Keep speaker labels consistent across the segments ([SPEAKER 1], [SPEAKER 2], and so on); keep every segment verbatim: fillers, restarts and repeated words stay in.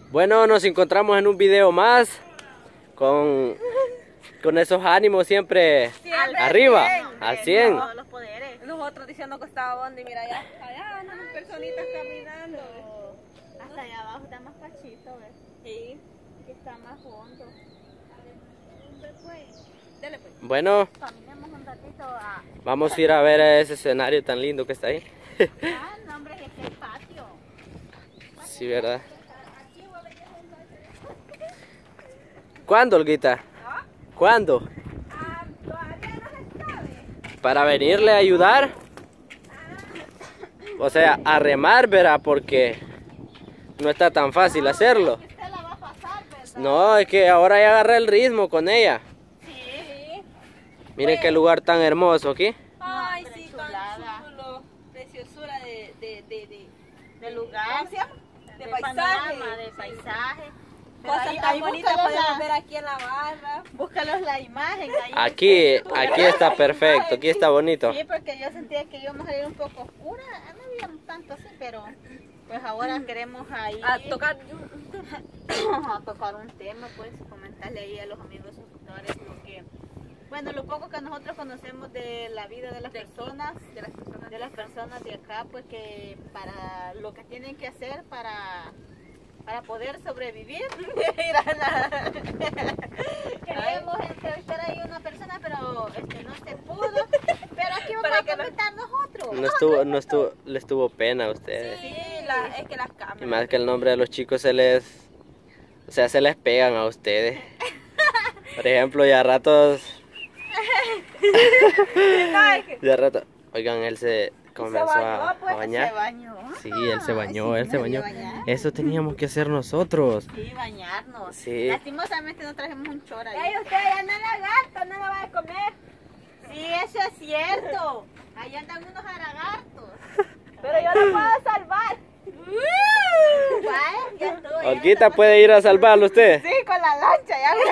[SPEAKER 1] Bueno, nos encontramos en un video más con, con esos ánimos siempre, siempre arriba, al cien.
[SPEAKER 2] No, los poderes. Nosotros diciendo que estaba Bondi, mira allá, allá andan las personitas caminando. ¿Ves?
[SPEAKER 3] Hasta allá abajo está más pachito, ¿ves?
[SPEAKER 2] Sí.
[SPEAKER 3] Que está más hondo.
[SPEAKER 2] Dale pues.
[SPEAKER 1] Bueno,
[SPEAKER 3] Caminemos un ratito a...
[SPEAKER 1] vamos a ir a ver ese escenario tan lindo que está ahí.
[SPEAKER 3] Ah, no, hombre, es que es patio.
[SPEAKER 1] Sí, ¿verdad? ¿Cuándo, Olguita? ¿Cuándo?
[SPEAKER 2] Ah, todavía no se sabe.
[SPEAKER 1] Para venirle a ayudar. O sea, a remar, ¿verdad? Porque no está tan fácil hacerlo.
[SPEAKER 3] Usted la va a pasar, ¿verdad?
[SPEAKER 1] No, es que ahora ya agarré el ritmo con ella.
[SPEAKER 3] Sí.
[SPEAKER 1] Miren qué lugar tan hermoso aquí.
[SPEAKER 2] Ay,
[SPEAKER 3] No,
[SPEAKER 2] sí,
[SPEAKER 3] chulada.
[SPEAKER 2] tan chulo. Preciosura de, de, de, de,
[SPEAKER 3] De lugar.
[SPEAKER 2] ¿cómo se llama? De,
[SPEAKER 3] De
[SPEAKER 2] paisaje.
[SPEAKER 3] panorama, de paisaje. Pero
[SPEAKER 2] Cosas
[SPEAKER 3] ahí-
[SPEAKER 2] tan
[SPEAKER 3] ahí
[SPEAKER 2] bonitas
[SPEAKER 3] búscalos
[SPEAKER 2] podemos
[SPEAKER 3] la-
[SPEAKER 2] ver aquí en la barra.
[SPEAKER 3] Búscalos la imagen. Ahí
[SPEAKER 1] Aquí, aquí está perfecto, aquí está bonito.
[SPEAKER 3] Sí, porque yo sentía que íbamos a ir un poco oscura. No había tanto así, pero pues ahora queremos ahí
[SPEAKER 2] A tocar.
[SPEAKER 3] a tocar un tema, pues comentarle ahí a los amigos suscriptores porque bueno, lo poco que nosotros conocemos de la vida de las personas, de las personas de las personas de acá, pues que para lo que tienen que hacer para para poder sobrevivir. Queremos entrevistar ahí a una persona, pero este no se pudo. Pero aquí vamos
[SPEAKER 2] Para
[SPEAKER 3] a
[SPEAKER 2] que no-
[SPEAKER 3] comentar nosotros.
[SPEAKER 1] No estuvo, no estuvo, les tuvo pena a ustedes.
[SPEAKER 2] Sí, la, es que las
[SPEAKER 1] Y
[SPEAKER 2] cámaras.
[SPEAKER 1] más que el nombre de los chicos se les, o sea, se les pegan a ustedes. Por ejemplo, ya a ratos, ya a ratos, oigan, él se comenzó a,
[SPEAKER 2] bañó, pues,
[SPEAKER 1] a bañar.
[SPEAKER 3] Se bañó.
[SPEAKER 1] Sí, él se bañó,
[SPEAKER 3] Ay,
[SPEAKER 1] él
[SPEAKER 3] sí,
[SPEAKER 1] se
[SPEAKER 3] me
[SPEAKER 1] bañó.
[SPEAKER 3] vio bañar.
[SPEAKER 1] Eso teníamos que hacer nosotros.
[SPEAKER 3] Sí, bañarnos.
[SPEAKER 1] Sí.
[SPEAKER 3] Lastimosamente no trajimos un chor ahí.
[SPEAKER 2] Ey, usted ya no lagarto, no lo va a comer.
[SPEAKER 3] Sí, eso es cierto. Ahí andan unos aragartos.
[SPEAKER 2] Pero yo lo puedo salvar.
[SPEAKER 3] ¿Cuál? Ya estuvo, ya
[SPEAKER 1] Olguita,
[SPEAKER 3] estamos-
[SPEAKER 1] ¿puede ir a salvarlo usted?
[SPEAKER 2] Sí, con la lancha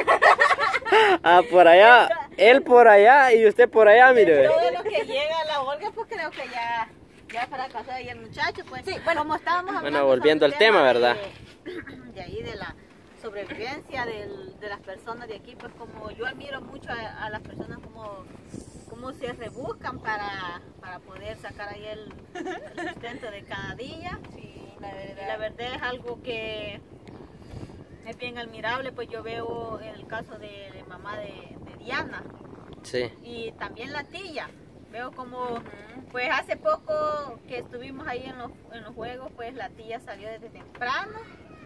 [SPEAKER 2] ya.
[SPEAKER 1] Ah, por allá, él por allá y usted por allá, mire.
[SPEAKER 3] Todo lo que llega a la Olga, pues creo que ya, ya fracasó y el muchacho, pues.
[SPEAKER 2] Sí, bueno,
[SPEAKER 3] como estábamos hablando.
[SPEAKER 1] Bueno, volviendo
[SPEAKER 3] sobre
[SPEAKER 1] al
[SPEAKER 3] el
[SPEAKER 1] tema, ¿verdad?
[SPEAKER 3] De, de ahí, de la sobrevivencia del- de las personas de aquí, pues como yo admiro mucho a, a las personas como, como se rebuscan para, para poder sacar ahí el, el sustento de cada día.
[SPEAKER 2] Sí, la
[SPEAKER 3] Y
[SPEAKER 2] verdad.
[SPEAKER 3] la verdad es algo que es bien admirable, pues yo veo el caso de, de mamá de, de Diana
[SPEAKER 1] Sí,
[SPEAKER 3] y también la tía. Veo como, pues hace poco que estuvimos ahí en los, en los juegos, pues la tía salió desde temprano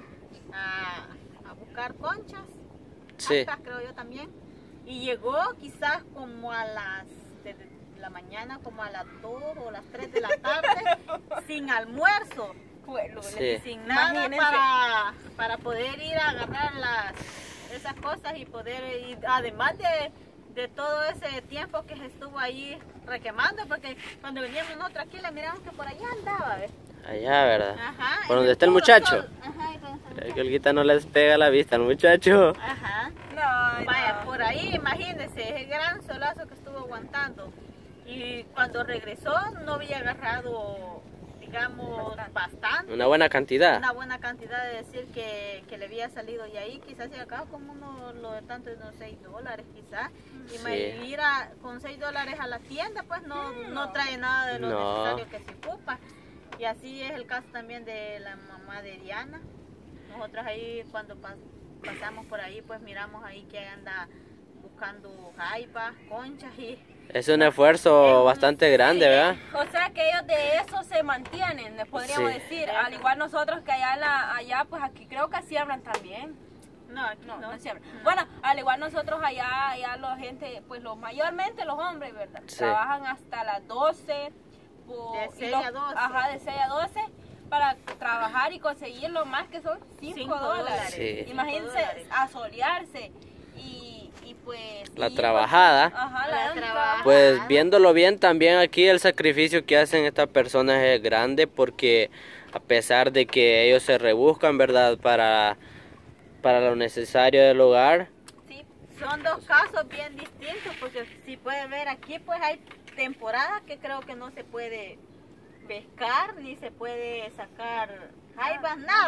[SPEAKER 3] a, a buscar conchas,
[SPEAKER 1] sí.
[SPEAKER 3] cartas, creo yo también, y llegó quizás como a las de la mañana, como a las dos o las tres de la tarde, sin almuerzo.
[SPEAKER 2] Bueno,
[SPEAKER 1] Sí.
[SPEAKER 3] Sin nada
[SPEAKER 2] Imagínense.
[SPEAKER 3] para, para poder ir a agarrar las, esas cosas y poder ir, además de, de todo ese tiempo que se estuvo ahí requemando, porque cuando veníamos nosotros aquí le miramos que por allá andaba, ¿ves?
[SPEAKER 1] Allá, ¿verdad?
[SPEAKER 3] Ajá.
[SPEAKER 1] ¿Por
[SPEAKER 3] en
[SPEAKER 1] donde está el
[SPEAKER 3] puro
[SPEAKER 1] muchacho?
[SPEAKER 3] sol. Ajá, y donde está el
[SPEAKER 1] El que
[SPEAKER 3] muchacho.
[SPEAKER 1] Olguita no les pega la vista al muchacho.
[SPEAKER 3] Ajá.
[SPEAKER 2] No,
[SPEAKER 3] Vaya,
[SPEAKER 2] no.
[SPEAKER 3] por ahí, imagínense, ese gran solazo que estuvo aguantando. Y cuando regresó no había agarrado, digamos, bastante.
[SPEAKER 1] Una buena cantidad.
[SPEAKER 3] Una buena cantidad de decir que, que le había salido y ahí quizás se acaba como uno, lo de tanto, unos seis dólares quizás. Y
[SPEAKER 1] Sí.
[SPEAKER 3] me ir a, con seis dólares a la tienda pues no, no trae nada de lo
[SPEAKER 1] No.
[SPEAKER 3] necesario que se ocupa. Y así es el caso también de la mamá de Diana. Nosotros ahí cuando pas- pasamos por ahí pues miramos ahí que anda buscando jaibas, conchas y
[SPEAKER 1] Es un esfuerzo bastante grande, ¿verdad?
[SPEAKER 2] O sea que ellos de eso se mantienen, les podríamos
[SPEAKER 1] Sí.
[SPEAKER 2] decir. Al igual nosotros que allá, en la- allá pues aquí creo que siembran también.
[SPEAKER 3] no, aquí
[SPEAKER 2] No,
[SPEAKER 3] no.
[SPEAKER 2] no siembran. Bueno, al igual nosotros allá, allá la gente, pues los mayormente los hombres, ¿verdad?
[SPEAKER 1] Sí.
[SPEAKER 2] Trabajan hasta las doce. por-
[SPEAKER 3] De
[SPEAKER 2] y
[SPEAKER 3] seis
[SPEAKER 2] los-
[SPEAKER 3] a doce.
[SPEAKER 2] Ajá, de seis a doce para trabajar y conseguir lo más que son cinco
[SPEAKER 3] Cinco
[SPEAKER 2] dólares.
[SPEAKER 3] dólares.
[SPEAKER 1] Sí.
[SPEAKER 2] Imagínense
[SPEAKER 3] Cinco dólares.
[SPEAKER 2] a solearse y, y pues...
[SPEAKER 1] La
[SPEAKER 2] y,
[SPEAKER 1] trabajada.
[SPEAKER 2] pues, ajá,
[SPEAKER 3] La
[SPEAKER 2] la,
[SPEAKER 3] trabajada.
[SPEAKER 2] trabajada.
[SPEAKER 1] Pues viéndolo bien, también aquí el sacrificio que hacen estas personas es grande porque a pesar de que ellos se rebuscan, ¿verdad? Para, para lo necesario del hogar.
[SPEAKER 3] Sí, son dos casos bien distintos porque si pueden ver aquí pues hay temporadas que creo que no se puede pescar ni se puede sacar jaibas, nada.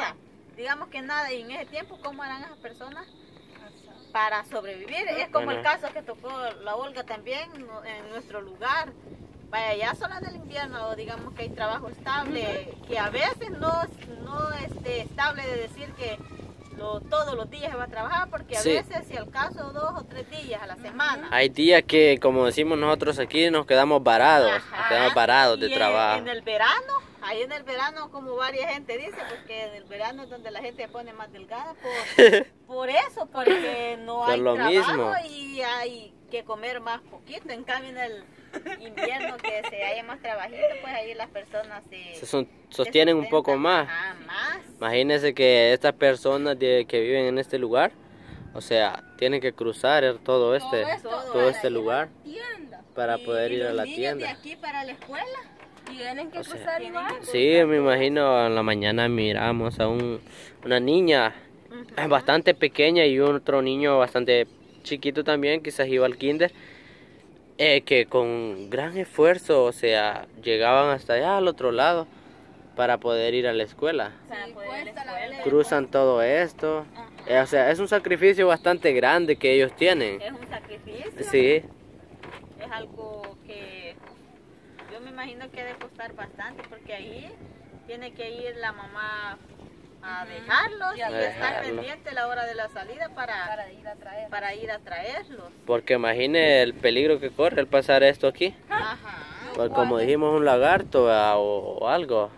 [SPEAKER 3] digamos que nada, y en ese tiempo, ¿cómo harán esas personas para sobrevivir? Es como
[SPEAKER 1] Bueno.
[SPEAKER 3] el caso que tocó la Olga también en nuestro lugar. Vaya, ya solo en el invierno, digamos que hay trabajo estable, que a veces no, no este, estable de decir que lo, todos los días se va a trabajar, porque a
[SPEAKER 1] Sí.
[SPEAKER 3] veces, si al caso, dos o tres días a la semana.
[SPEAKER 1] Hay días que, como decimos nosotros aquí, nos quedamos varados, nos
[SPEAKER 3] Ajá.
[SPEAKER 1] quedamos varados de
[SPEAKER 3] Y en-
[SPEAKER 1] trabajo.
[SPEAKER 3] En el verano, ahí en el verano, como varias gente dice, porque en el verano es donde la gente se pone más delgada por, por eso, porque no
[SPEAKER 1] Por
[SPEAKER 3] hay
[SPEAKER 1] lo
[SPEAKER 3] trabajo
[SPEAKER 1] mismo.
[SPEAKER 3] y hay que comer más poquito. En cambio, en el invierno que se haya más trabajito, pues ahí las personas se,
[SPEAKER 1] Se son-
[SPEAKER 3] se
[SPEAKER 1] sostienen un poco
[SPEAKER 3] sustentan.
[SPEAKER 1] más.
[SPEAKER 3] Ajá, más.
[SPEAKER 1] Imagínense que estas personas de- que viven en este lugar, o sea, tienen que cruzar todo este,
[SPEAKER 2] esto
[SPEAKER 1] todo
[SPEAKER 3] para
[SPEAKER 1] este
[SPEAKER 2] ir a
[SPEAKER 1] lugar
[SPEAKER 2] la tienda.
[SPEAKER 1] para
[SPEAKER 3] Y-
[SPEAKER 1] poder
[SPEAKER 3] y
[SPEAKER 1] ir a
[SPEAKER 3] los
[SPEAKER 1] la
[SPEAKER 3] niños
[SPEAKER 1] tienda.
[SPEAKER 3] de aquí para la escuela.
[SPEAKER 2] Tienen que
[SPEAKER 1] O sea,
[SPEAKER 2] cruzar
[SPEAKER 3] tienen
[SPEAKER 2] igual.
[SPEAKER 3] que-
[SPEAKER 1] Sí, me imagino en la mañana miramos a un, una niña
[SPEAKER 3] Ujú.
[SPEAKER 1] bastante pequeña y otro niño bastante chiquito también, quizás iba al kinder, eh, que con gran esfuerzo, o sea, llegaban hasta allá al otro lado para poder ir a la escuela.
[SPEAKER 3] Para
[SPEAKER 2] Sí,
[SPEAKER 3] poder ir a la
[SPEAKER 2] cuesta, la
[SPEAKER 3] escuela.
[SPEAKER 2] verdad.
[SPEAKER 1] Cruzan todo esto,
[SPEAKER 3] Ajá.
[SPEAKER 1] eh, o sea, es un sacrificio bastante grande que ellos tienen.
[SPEAKER 3] Es un sacrificio.
[SPEAKER 1] Sí,
[SPEAKER 3] Es algo que yo me imagino que debe costar bastante, porque ahí tiene que ir la mamá a dejarlos y
[SPEAKER 2] A
[SPEAKER 3] estar
[SPEAKER 1] dejarlos.
[SPEAKER 3] pendiente la hora de la salida para,
[SPEAKER 2] Para ir a traer.
[SPEAKER 3] para ir a traerlos.
[SPEAKER 1] porque imagine el peligro que corre al pasar esto aquí.
[SPEAKER 3] Ajá.
[SPEAKER 1] Pues como dijimos, un lagarto ¿verdad? o, o algo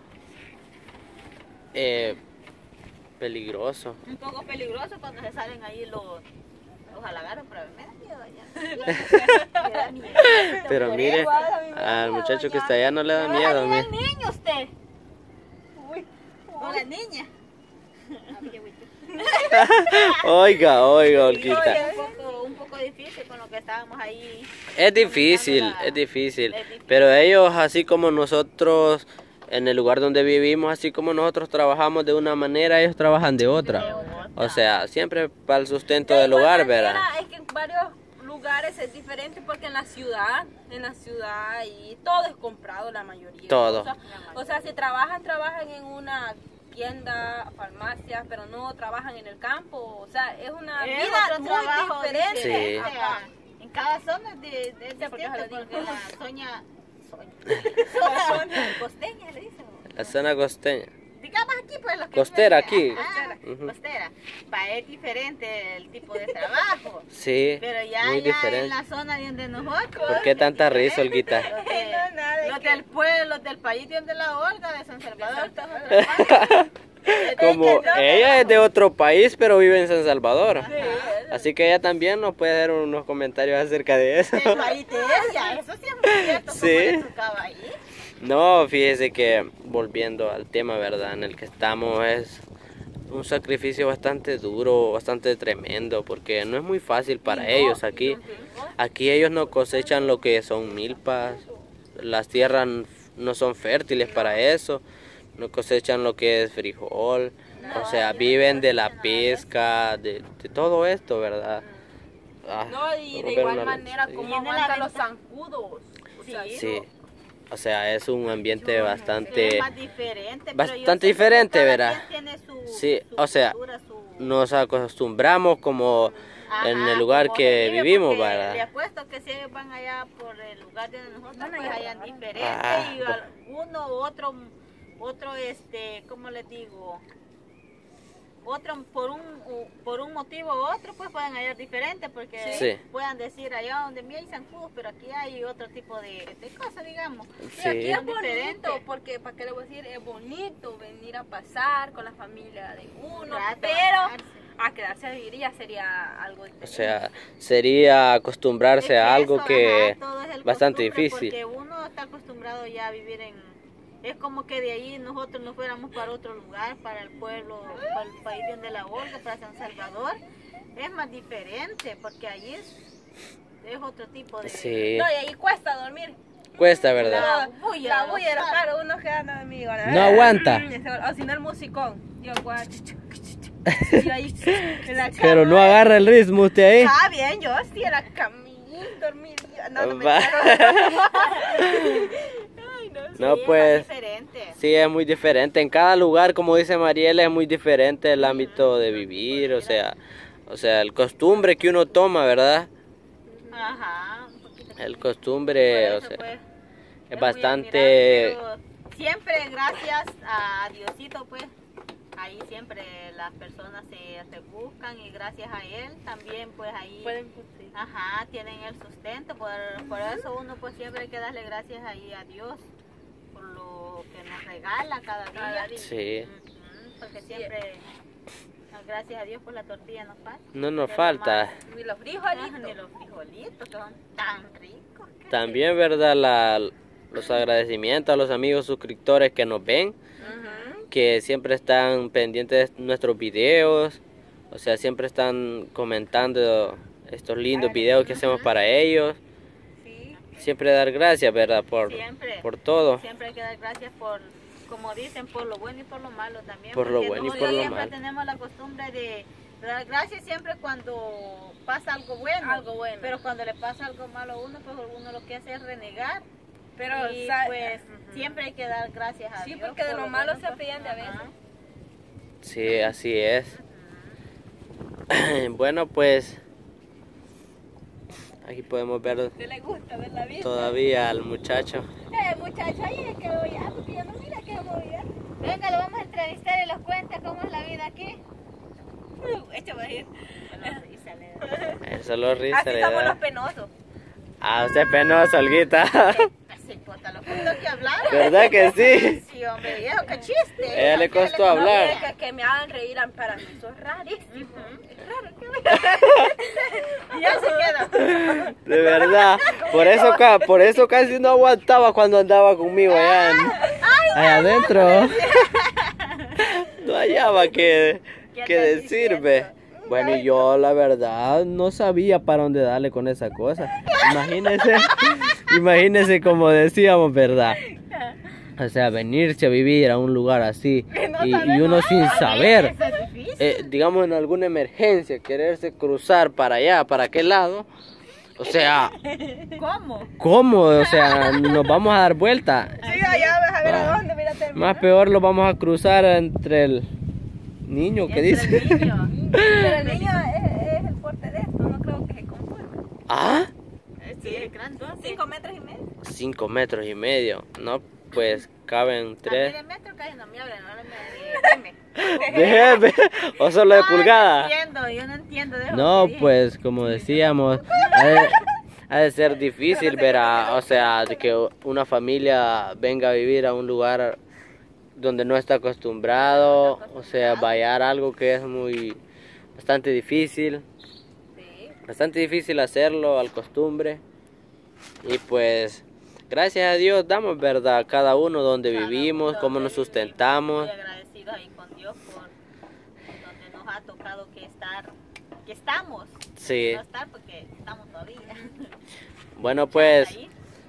[SPEAKER 1] eh, peligroso.
[SPEAKER 3] Un poco peligroso cuando se salen ahí los, los halagaron, pero me da miedo ya. Me da miedo.
[SPEAKER 1] Pero
[SPEAKER 3] Por
[SPEAKER 1] mire,
[SPEAKER 3] eso, a mí me da
[SPEAKER 1] al
[SPEAKER 3] miedo,
[SPEAKER 1] muchacho que
[SPEAKER 3] ya.
[SPEAKER 1] está allá no le da
[SPEAKER 3] Me va a
[SPEAKER 1] miedo.
[SPEAKER 3] salir
[SPEAKER 1] mire.
[SPEAKER 3] el niño usted.
[SPEAKER 2] Uy,
[SPEAKER 3] O la niña.
[SPEAKER 1] Oiga, oiga,
[SPEAKER 3] Sí,
[SPEAKER 1] Olguita.
[SPEAKER 3] es un poco, un poco difícil con lo que estábamos ahí.
[SPEAKER 1] Es difícil,
[SPEAKER 3] comentando la-
[SPEAKER 1] es difícil.
[SPEAKER 3] es difícil.
[SPEAKER 1] Pero ellos, así como nosotros, en el lugar donde vivimos, así como nosotros trabajamos de una manera, ellos trabajan de otra. O sea, siempre para el sustento
[SPEAKER 2] de
[SPEAKER 1] del
[SPEAKER 2] igual
[SPEAKER 1] hogar,
[SPEAKER 2] manera,
[SPEAKER 1] ¿verdad?
[SPEAKER 2] Es que en varios lugares es diferente porque en la ciudad, en la ciudad y todo es comprado, la mayoría. de
[SPEAKER 1] Todo.
[SPEAKER 2] cosas. O sea, si trabajan, trabajan en una tienda, farmacia, pero no trabajan en el campo. O sea, es una
[SPEAKER 3] Es
[SPEAKER 2] vida
[SPEAKER 3] otro
[SPEAKER 2] muy
[SPEAKER 3] trabajo
[SPEAKER 2] diferente.
[SPEAKER 1] Sí.
[SPEAKER 2] Ajá.
[SPEAKER 3] En cada zona de, de, de
[SPEAKER 2] Sí, porque
[SPEAKER 3] distinto,
[SPEAKER 2] se lo
[SPEAKER 3] porque
[SPEAKER 2] digo.
[SPEAKER 3] la soña, soña, zona costeña le dicen.
[SPEAKER 1] La zona costeña.
[SPEAKER 3] Digamos aquí pues los que
[SPEAKER 1] Costera,
[SPEAKER 3] viven-
[SPEAKER 1] aquí.
[SPEAKER 3] Ajá,
[SPEAKER 1] Ujú.
[SPEAKER 3] costera. Va, es diferente el tipo de trabajo.
[SPEAKER 1] Sí,
[SPEAKER 3] Pero ya,
[SPEAKER 1] muy
[SPEAKER 3] ya en
[SPEAKER 1] diferente.
[SPEAKER 3] la zona de donde nosotros.
[SPEAKER 1] ¿Por qué tanta risa, Olguita?
[SPEAKER 3] Los, de-
[SPEAKER 2] No, nada, de
[SPEAKER 3] los
[SPEAKER 2] que-
[SPEAKER 3] del pueblo, los del país de donde la Olga, de San Salvador. esta es otra parte.
[SPEAKER 1] Como
[SPEAKER 3] Es que no,
[SPEAKER 1] ella es de otro país, pero vive en San Salvador.
[SPEAKER 3] Ajá.
[SPEAKER 1] Así que ella también nos puede dar unos comentarios acerca de eso.
[SPEAKER 3] El país de ella, eso sí es muy cierto.
[SPEAKER 1] Sí.
[SPEAKER 3] ¿Cómo le tocaba ahí?
[SPEAKER 1] No, fíjese que volviendo al tema, ¿verdad? En el que estamos es un sacrificio bastante duro, bastante tremendo, porque no es muy fácil para ellos aquí. Aquí ellos no cosechan lo que son milpas, las tierras no son fértiles para eso, no cosechan lo que es frijol, o sea, viven de la pesca, de, de todo esto, ¿verdad? Ah,
[SPEAKER 2] No, y de
[SPEAKER 1] romper
[SPEAKER 2] igual
[SPEAKER 1] una
[SPEAKER 2] manera,
[SPEAKER 1] lancha,
[SPEAKER 2] como
[SPEAKER 3] Viene la
[SPEAKER 2] aguantan los
[SPEAKER 3] venta-
[SPEAKER 2] zancudos. O sea,
[SPEAKER 3] Sí.
[SPEAKER 1] sí. O sea, es un ambiente
[SPEAKER 3] Es
[SPEAKER 1] bastante...
[SPEAKER 3] más diferente. pero
[SPEAKER 1] bastante
[SPEAKER 3] yo siento que
[SPEAKER 1] diferente,
[SPEAKER 3] cada
[SPEAKER 1] ¿verdad?
[SPEAKER 3] quien tiene su-
[SPEAKER 1] Sí,
[SPEAKER 3] su
[SPEAKER 1] o sea,
[SPEAKER 3] cultura, su-
[SPEAKER 1] Nos acostumbramos como
[SPEAKER 3] Ajá,
[SPEAKER 1] en el lugar
[SPEAKER 3] como
[SPEAKER 1] que
[SPEAKER 3] se vive,
[SPEAKER 1] vivimos,
[SPEAKER 3] porque Le
[SPEAKER 1] ¿verdad?
[SPEAKER 3] apuesto que si ellos van allá por el lugar de nosotros,
[SPEAKER 2] Van
[SPEAKER 3] pues
[SPEAKER 2] allá,
[SPEAKER 3] hayan
[SPEAKER 2] van.
[SPEAKER 3] diferente
[SPEAKER 1] Ah,
[SPEAKER 3] y alguno u otro, otro, este, ¿cómo les digo? Otro, por un, u- por un motivo u otro, pues pueden hallar diferente, porque
[SPEAKER 1] Sí.
[SPEAKER 3] puedan decir allá donde mí hay zancudos, pero aquí hay otro tipo de, de cosas, digamos.
[SPEAKER 2] Sí, aquí
[SPEAKER 1] Sí,
[SPEAKER 2] es
[SPEAKER 3] Son diferentes.
[SPEAKER 2] bonito, porque, ¿para qué le voy a decir? Es bonito venir a pasar con la familia de uno,
[SPEAKER 3] rato,
[SPEAKER 2] pero
[SPEAKER 3] bañarse.
[SPEAKER 2] a quedarse a vivir ya sería algo
[SPEAKER 1] o
[SPEAKER 2] diferente.
[SPEAKER 1] sea, sería acostumbrarse
[SPEAKER 3] Es
[SPEAKER 1] a algo
[SPEAKER 3] eso,
[SPEAKER 1] que
[SPEAKER 3] ajá, todo es el
[SPEAKER 1] bastante
[SPEAKER 3] costumbre,
[SPEAKER 1] difícil.
[SPEAKER 3] Porque uno está acostumbrado ya a vivir en... Es como que de ahí nosotros nos fuéramos para otro lugar, para el pueblo, para el país donde la Olga, para San Salvador. Es más diferente, porque allí es, es otro tipo de...
[SPEAKER 1] Sí,
[SPEAKER 2] No, y ahí cuesta dormir.
[SPEAKER 1] cuesta, ¿verdad?
[SPEAKER 3] La bulla,
[SPEAKER 2] La
[SPEAKER 3] de
[SPEAKER 2] bulla,
[SPEAKER 3] los
[SPEAKER 2] claro, uno que anda amigo.
[SPEAKER 1] No aguanta.
[SPEAKER 2] O si no el musicón. Yo, guay, y ahí en la cama.
[SPEAKER 1] Pero no agarra el ritmo usted ahí.
[SPEAKER 2] Ah, bien, yo sí, era camín, dormir. No, no me
[SPEAKER 1] Va.
[SPEAKER 2] Ay, no,
[SPEAKER 1] No,
[SPEAKER 3] Sí,
[SPEAKER 1] pues,
[SPEAKER 3] es diferente.
[SPEAKER 1] sí, es muy diferente. En cada lugar, como dice Mariela, es muy diferente el ámbito de vivir, o sea, o sea, el costumbre que uno toma, ¿verdad?
[SPEAKER 3] Ajá, un poquito.
[SPEAKER 1] El costumbre,
[SPEAKER 3] Por
[SPEAKER 1] o
[SPEAKER 3] eso,
[SPEAKER 1] sea,
[SPEAKER 3] pues,
[SPEAKER 1] es
[SPEAKER 3] muy
[SPEAKER 1] bastante...
[SPEAKER 3] admirable, pero siempre gracias a Diosito, pues, ahí siempre las personas se rebuscan y gracias a él también, pues, ahí,
[SPEAKER 2] Pueden, pues, sí.
[SPEAKER 3] ajá, tienen el sustento, por, por eso uno, pues, siempre hay que darle gracias ahí a Dios por lo que nos regala cada día.
[SPEAKER 2] Cada día.
[SPEAKER 1] Sí,
[SPEAKER 3] Ujú, porque siempre, gracias a Dios, por la tortilla nos falta.
[SPEAKER 1] no nos
[SPEAKER 3] De lo
[SPEAKER 1] falta.
[SPEAKER 3] más-
[SPEAKER 2] Ni los
[SPEAKER 3] Ajá,
[SPEAKER 2] frijolitos.
[SPEAKER 3] ni los frijolitos que son tan ricos. que-
[SPEAKER 1] También, ¿verdad? La, los agradecimientos a los amigos suscriptores que nos ven,
[SPEAKER 2] Ujú.
[SPEAKER 1] que siempre están pendientes de nuestros videos, o sea, siempre están comentando estos lindos videos que hacemos para ellos.
[SPEAKER 2] Sí.
[SPEAKER 1] Siempre dar gracias, ¿verdad? Por,
[SPEAKER 3] Siempre.
[SPEAKER 1] por todo.
[SPEAKER 3] Siempre hay que dar gracias por, como dicen, por lo bueno y por lo malo también.
[SPEAKER 1] Por lo
[SPEAKER 3] porque
[SPEAKER 1] bueno y
[SPEAKER 3] nosotros
[SPEAKER 1] por lo
[SPEAKER 3] siempre
[SPEAKER 1] malo.
[SPEAKER 3] tenemos la costumbre de dar gracias siempre cuando pasa algo bueno.
[SPEAKER 2] Algo bueno.
[SPEAKER 3] Pero cuando le pasa algo malo a uno, pues uno lo que hace es renegar.
[SPEAKER 2] Pero,
[SPEAKER 3] y
[SPEAKER 2] sa-
[SPEAKER 3] pues
[SPEAKER 2] Ujú.
[SPEAKER 3] siempre hay que dar gracias a
[SPEAKER 2] Sí,
[SPEAKER 3] Dios.
[SPEAKER 2] porque de
[SPEAKER 3] por
[SPEAKER 2] lo malo
[SPEAKER 3] bueno,
[SPEAKER 2] se
[SPEAKER 3] pues,
[SPEAKER 2] aprende a veces.
[SPEAKER 3] ajá.
[SPEAKER 1] Sí, así es. Bueno, pues aquí podemos ver
[SPEAKER 2] ¿Te le gusta ver la vida?
[SPEAKER 1] todavía al muchacho.
[SPEAKER 3] Eh, muchacha, ahí que voy a, porque yo no mira que voy a. Venga, lo vamos a entrevistar y nos cuenta cómo es la vida aquí.
[SPEAKER 2] Échame a ir.
[SPEAKER 1] Eso lo risa
[SPEAKER 2] Así
[SPEAKER 1] le
[SPEAKER 2] somos
[SPEAKER 1] da.
[SPEAKER 2] los penosos.
[SPEAKER 1] Ah, usted es penoso, Olguita.
[SPEAKER 3] Así, puta, lo que que hablar.
[SPEAKER 1] ¿Verdad que sí?
[SPEAKER 3] Sí, hombre, viejo, qué chiste.
[SPEAKER 1] A ella le costó hablar.
[SPEAKER 2] No, que, que me hagan reír para mí, eso es rarísimo. Es raro que
[SPEAKER 3] Y ya se queda.
[SPEAKER 1] De verdad. Por eso, ca- por eso casi no aguantaba cuando andaba conmigo allá, en- allá adentro. No hallaba que, que decirme. Bueno, y yo la verdad no sabía para dónde darle con esa cosa. Imagínense, imagínense como decíamos, ¿verdad? O sea, venirse a vivir a un lugar así y, y uno sin saber,
[SPEAKER 3] Eso es difícil.
[SPEAKER 1] eh, digamos en alguna emergencia, quererse cruzar para allá, para aquel lado. O sea,
[SPEAKER 3] ¿Cómo?
[SPEAKER 1] ¿cómo? O sea, nos vamos a dar vuelta.
[SPEAKER 2] sí, allá vas a ver
[SPEAKER 1] Ah.
[SPEAKER 2] a dónde, mírate.
[SPEAKER 1] Más peor lo vamos a cruzar entre el niño que
[SPEAKER 3] Entre
[SPEAKER 1] dice.
[SPEAKER 3] el niño.
[SPEAKER 2] Pero el niño es, es el fuerte de esto, no creo que se conforme.
[SPEAKER 1] Ah,
[SPEAKER 3] Sí, es grande.
[SPEAKER 2] Cinco metros y medio.
[SPEAKER 1] cinco metros y medio. No, pues caben
[SPEAKER 3] A mí
[SPEAKER 1] tres.
[SPEAKER 3] de metro casi no me hablan, no me dime.
[SPEAKER 1] Déjeme. O solo de
[SPEAKER 3] Ah,
[SPEAKER 1] pulgada.
[SPEAKER 3] No entiendo, yo no entiendo de eso
[SPEAKER 1] No,
[SPEAKER 3] que dije.
[SPEAKER 1] pues como decíamos, ha de, ha de ser difícil ver a, o sea, de que una familia venga a vivir a un lugar donde no está acostumbrado, o sea, vallar algo que es muy, bastante difícil,
[SPEAKER 2] Sí.
[SPEAKER 1] bastante difícil hacerlo al costumbre. Y pues, gracias a Dios damos verdad cada uno donde
[SPEAKER 3] Cada
[SPEAKER 1] vivimos,
[SPEAKER 3] uno
[SPEAKER 1] cómo
[SPEAKER 3] donde
[SPEAKER 1] nos
[SPEAKER 3] vivimos.
[SPEAKER 1] sustentamos.
[SPEAKER 3] Muy agradecidos ahí con Dios por donde nos ha tocado que estar, que estamos.
[SPEAKER 1] Sí.
[SPEAKER 3] No estar porque estamos todavía.
[SPEAKER 1] Bueno, pues,
[SPEAKER 3] Ahí.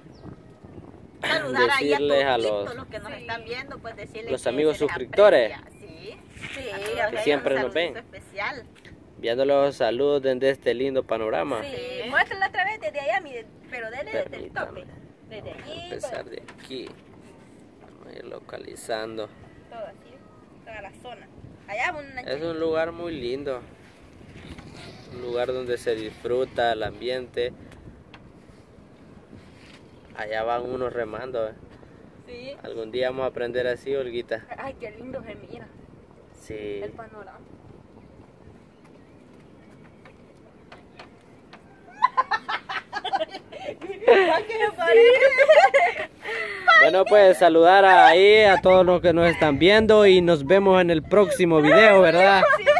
[SPEAKER 3] Saludar ahí a
[SPEAKER 1] decirles a
[SPEAKER 3] todos
[SPEAKER 1] los-
[SPEAKER 3] los que nos
[SPEAKER 2] Sí.
[SPEAKER 3] están viendo, pues decirles
[SPEAKER 1] los
[SPEAKER 3] que
[SPEAKER 1] amigos
[SPEAKER 3] se les
[SPEAKER 1] suscriptores.
[SPEAKER 3] aprecia. Sí,
[SPEAKER 2] Sí,
[SPEAKER 3] a todos
[SPEAKER 2] que
[SPEAKER 3] ellos
[SPEAKER 1] siempre
[SPEAKER 3] un
[SPEAKER 1] nos ven.
[SPEAKER 3] saludito especial.
[SPEAKER 1] viendo los saludos desde este lindo panorama.
[SPEAKER 2] Sí,
[SPEAKER 3] Sí.
[SPEAKER 2] muéstrenla otra vez desde allá, mire, pero dele desde el
[SPEAKER 1] Permítame.
[SPEAKER 2] tope. Desde
[SPEAKER 1] A
[SPEAKER 2] aquí,
[SPEAKER 1] empezar de aquí. Vamos a ir localizando.
[SPEAKER 2] todo así, toda la zona. Allá una
[SPEAKER 1] Es un lugar muy lindo. Un lugar donde se disfruta el ambiente. Allá van unos remando. ¿eh?
[SPEAKER 2] Sí.
[SPEAKER 1] Algún día vamos a aprender así, Olguita.
[SPEAKER 2] Ay, qué lindo se mira
[SPEAKER 1] Sí.
[SPEAKER 2] el panorama.
[SPEAKER 1] Bueno, pues saludar ahí a todos los que nos están viendo y nos vemos en el próximo video, ¿verdad?
[SPEAKER 2] Sí.